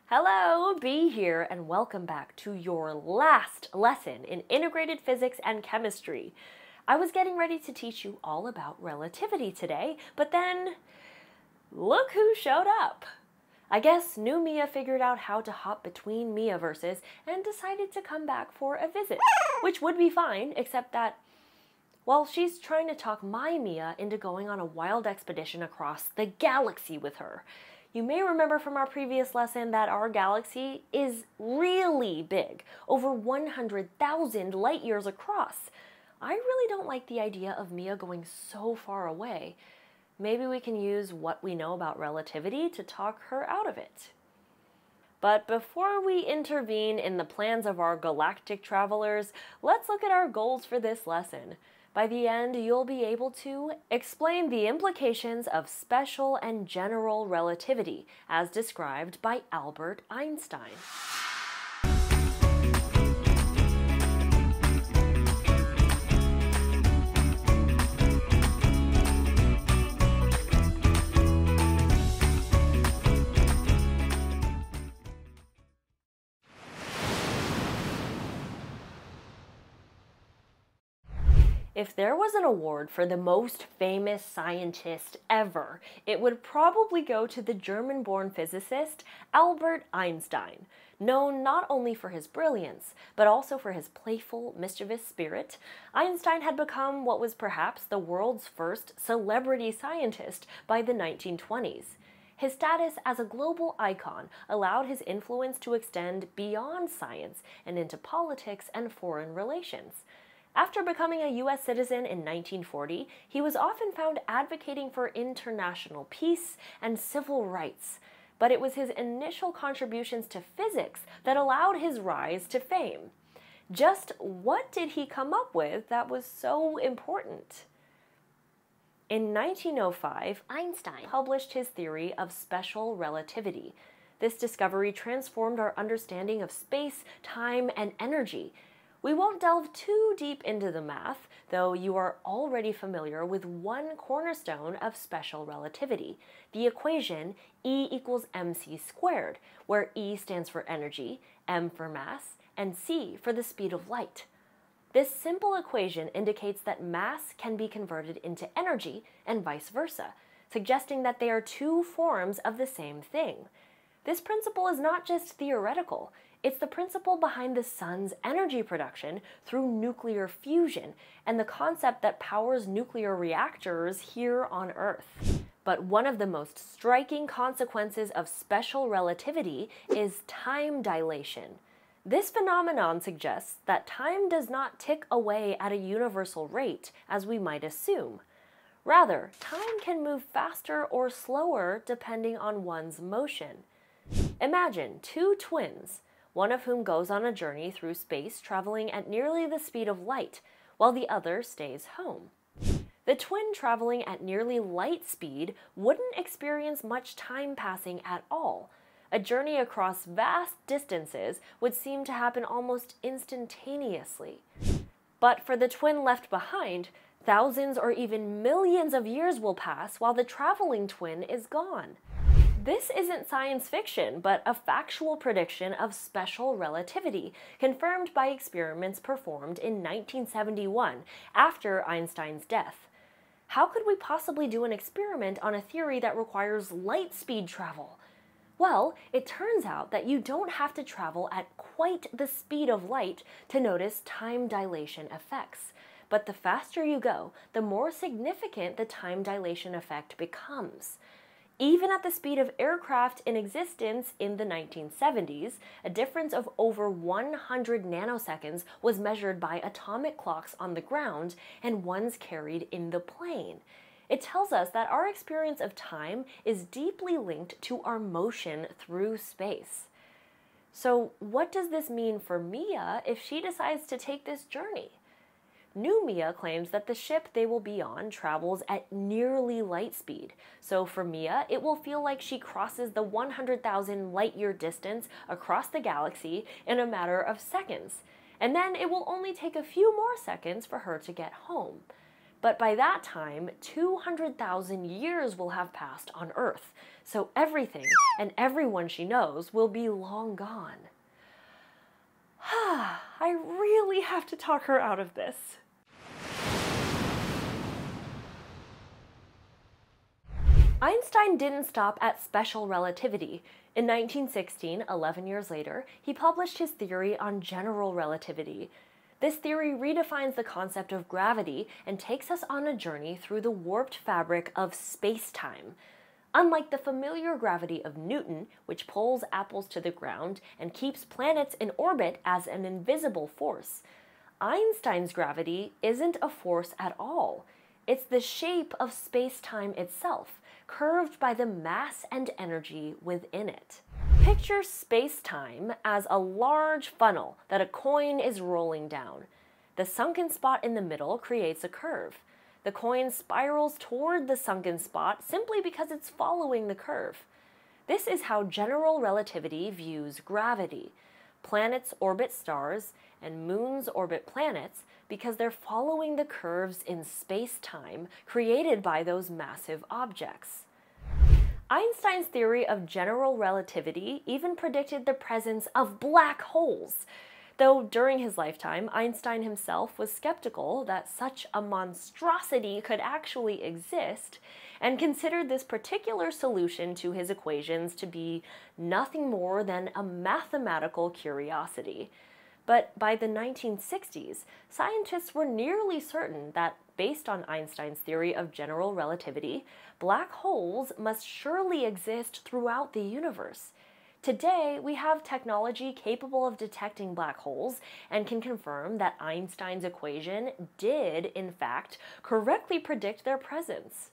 Hello, Bee here, and welcome back to your last lesson in integrated physics and chemistry. I was getting ready to teach you all about relativity today, but then look who showed up. I guess new Mia figured out how to hop between Miaverses and decided to come back for a visit, which would be fine, except that, well, she's trying to talk my Mia into going on a wild expedition across the galaxy with her. You may remember from our previous lesson that our galaxy is really big, over 100,000 light years across. I really don't like the idea of Mia going so far away. Maybe we can use what we know about relativity to talk her out of it. But before we intervene in the plans of our galactic travelers, let's look at our goals for this lesson. By the end, you'll be able to explain the implications of special and general relativity, as described by Albert Einstein. If there was an award for the most famous scientist ever, it would probably go to the German-born physicist Albert Einstein. Known not only for his brilliance, but also for his playful, mischievous spirit, Einstein had become what was perhaps the world's first celebrity scientist by the 1920s. His status as a global icon allowed his influence to extend beyond science and into politics and foreign relations. After becoming a U.S. citizen in 1940, he was often found advocating for international peace and civil rights. But it was his initial contributions to physics that allowed his rise to fame. Just what did he come up with that was so important? In 1905, Einstein published his theory of special relativity. This discovery transformed our understanding of space, time, and energy. We won't delve too deep into the math, though you are already familiar with one cornerstone of special relativity, the equation E equals mc squared, where E stands for energy, m for mass, and c for the speed of light. This simple equation indicates that mass can be converted into energy and vice versa, suggesting that they are two forms of the same thing. This principle is not just theoretical. It's the principle behind the sun's energy production through nuclear fusion and the concept that powers nuclear reactors here on Earth. But one of the most striking consequences of special relativity is time dilation. This phenomenon suggests that time does not tick away at a universal rate, as we might assume. Rather, time can move faster or slower depending on one's motion. Imagine two twins, one of whom goes on a journey through space traveling at nearly the speed of light, while the other stays home. The twin traveling at nearly light speed wouldn't experience much time passing at all. A journey across vast distances would seem to happen almost instantaneously. But for the twin left behind, thousands or even millions of years will pass while the traveling twin is gone. This isn't science fiction, but a factual prediction of special relativity, confirmed by experiments performed in 1971, after Einstein's death. How could we possibly do an experiment on a theory that requires light speed travel? Well, it turns out that you don't have to travel at quite the speed of light to notice time dilation effects. But the faster you go, the more significant the time dilation effect becomes. Even at the speed of aircraft in existence in the 1970s, a difference of over 100 nanoseconds was measured by atomic clocks on the ground and ones carried in the plane. It tells us that our experience of time is deeply linked to our motion through space. So what does this mean for Mia if she decides to take this journey? New Mia claims that the ship they will be on travels at nearly light speed. So for Mia, it will feel like she crosses the 100,000 light-year distance across the galaxy in a matter of seconds. And then it will only take a few more seconds for her to get home. But by that time, 200,000 years will have passed on Earth, so everything and everyone she knows will be long gone. I really have to talk her out of this. Einstein didn't stop at special relativity. In 1916, 11 years later, he published his theory on general relativity. This theory redefines the concept of gravity and takes us on a journey through the warped fabric of space-time. Unlike the familiar gravity of Newton, which pulls apples to the ground and keeps planets in orbit as an invisible force, Einstein's gravity isn't a force at all. It's the shape of space-time itself, curved by the mass and energy within it. Picture space-time as a large funnel that a coin is rolling down. The sunken spot in the middle creates a curve. The coin spirals toward the sunken spot simply because it's following the curve. This is how general relativity views gravity. Planets orbit stars, and moons orbit planets because they're following the curves in space-time created by those massive objects. Einstein's theory of general relativity even predicted the presence of black holes. Though during his lifetime, Einstein himself was skeptical that such a monstrosity could actually exist, and considered this particular solution to his equations to be nothing more than a mathematical curiosity. But by the 1960s, scientists were nearly certain that, based on Einstein's theory of general relativity, black holes must surely exist throughout the universe. Today, we have technology capable of detecting black holes and can confirm that Einstein's equation did, in fact, correctly predict their presence.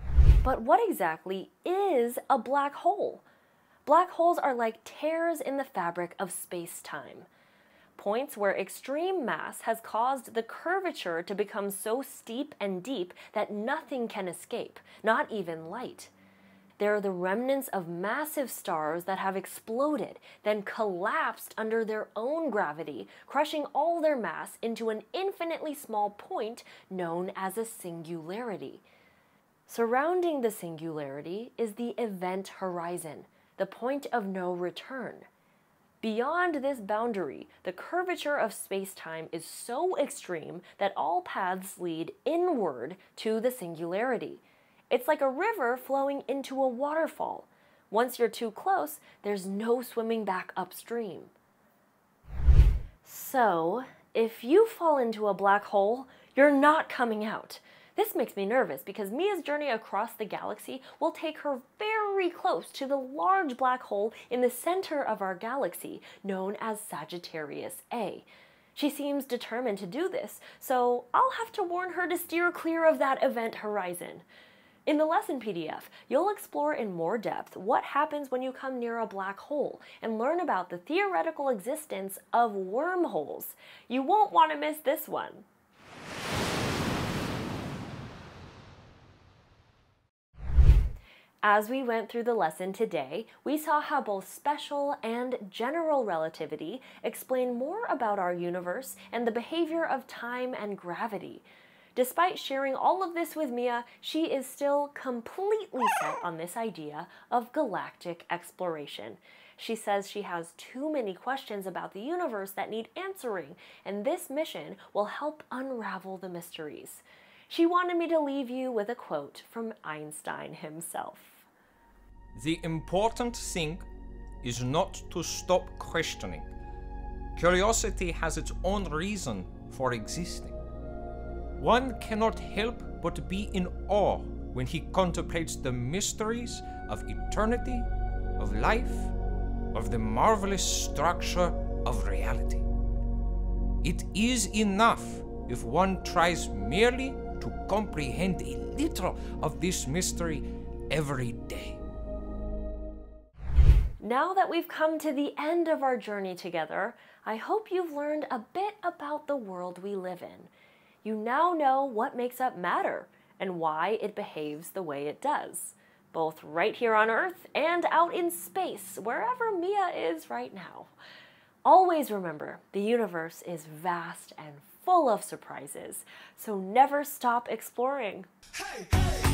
But what exactly is a black hole? Black holes are like tears in the fabric of space-time. Points where extreme mass has caused the curvature to become so steep and deep that nothing can escape, not even light. They're the remnants of massive stars that have exploded, then collapsed under their own gravity, crushing all their mass into an infinitely small point known as a singularity. Surrounding the singularity is the event horizon, the point of no return. Beyond this boundary, the curvature of space-time is so extreme that all paths lead inward to the singularity. It's like a river flowing into a waterfall. Once you're too close, there's no swimming back upstream. So, if you fall into a black hole, you're not coming out. This makes me nervous because Mia's journey across the galaxy will take her very close to the large black hole in the center of our galaxy, known as Sagittarius A. She seems determined to do this, so I'll have to warn her to steer clear of that event horizon. In the lesson PDF, you'll explore in more depth what happens when you come near a black hole and learn about the theoretical existence of wormholes. You won't want to miss this one. As we went through the lesson today, we saw how both special and general relativity explain more about our universe and the behavior of time and gravity. Despite sharing all of this with Mia, she is still completely set on this idea of galactic exploration. She says she has too many questions about the universe that need answering, and this mission will help unravel the mysteries. She wanted me to leave you with a quote from Einstein himself. The important thing is not to stop questioning. Curiosity has its own reason for existing. One cannot help but be in awe when he contemplates the mysteries of eternity, of life, of the marvelous structure of reality. It is enough if one tries merely to comprehend a little of this mystery every day. Now that we've come to the end of our journey together, I hope you've learned a bit about the world we live in. You now know what makes up matter and why it behaves the way it does, both right here on Earth and out in space, wherever Mia is right now. Always remember, the universe is vast and full of surprises. So never stop exploring. Hey, hey.